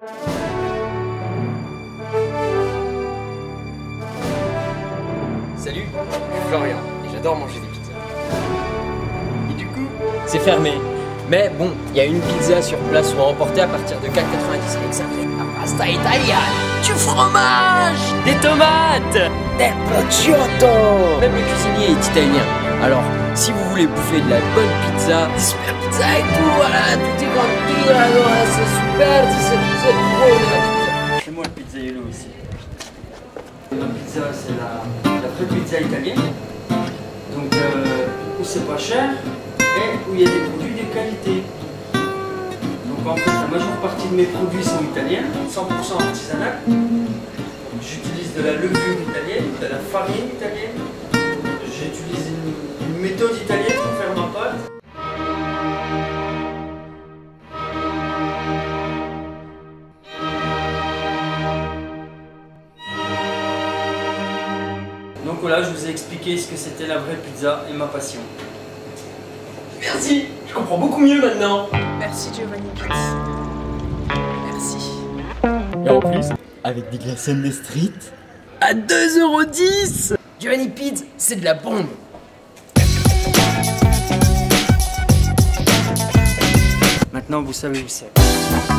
Salut, je suis Florian et j'adore manger des pizzas. Et du coup, c'est fermé. Mais bon, il y a une pizza sur place ou à emporter à partir de 4,90 avec ça. La pasta italienne, du fromage, des tomates, del prosciutto. Même le cuisinier est italien. Alors, si vous voulez bouffer de la bonne pizza, super pizza et tout, voilà, tout est vendu, alors c'est super, c'est trop bien. C'est moi le pizzaiolo ici. Ma pizza, c'est la vraie pizza italienne. Donc, où c'est pas cher et où il y a des produits de qualité. Donc, en fait, la majeure partie de mes produits sont italiens, 100% artisanal. J'utilise de la levure italienne, de la farine italienne. J'utilise une méthode italienne pour faire ma pâte. Donc voilà, je vous ai expliqué ce que c'était la vraie pizza et ma passion. Merci, je comprends beaucoup mieux maintenant. Merci Giovanni Pizza. Merci. Et en plus, avec des glaçons de street À 2,10 €. Giovanni Pizza, c'est de la bombe. Maintenant, vous savez où c'est.